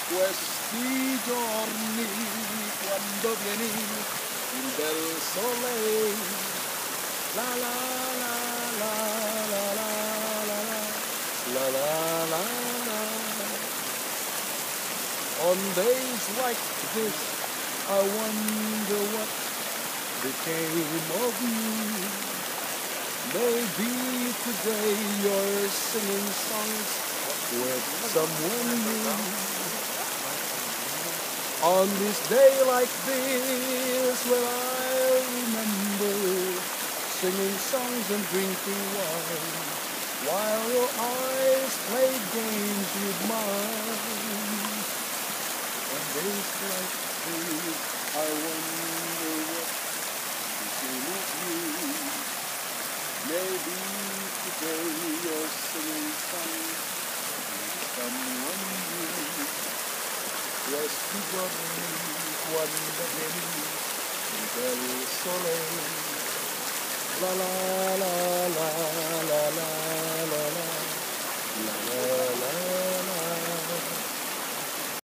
Questi giorni quando vieni il bel sole, la la la la la la la la la la la. On days like this, I wonder what became of you. Maybe today you're singing songs with someone new. On this day like this, well, I remember singing songs and drinking wine, while your eyes played games with mine. On days like this, I wonder what became of you. Maybe today you're singing songs with someone new. Questi giorni quando vieni del sole, la la la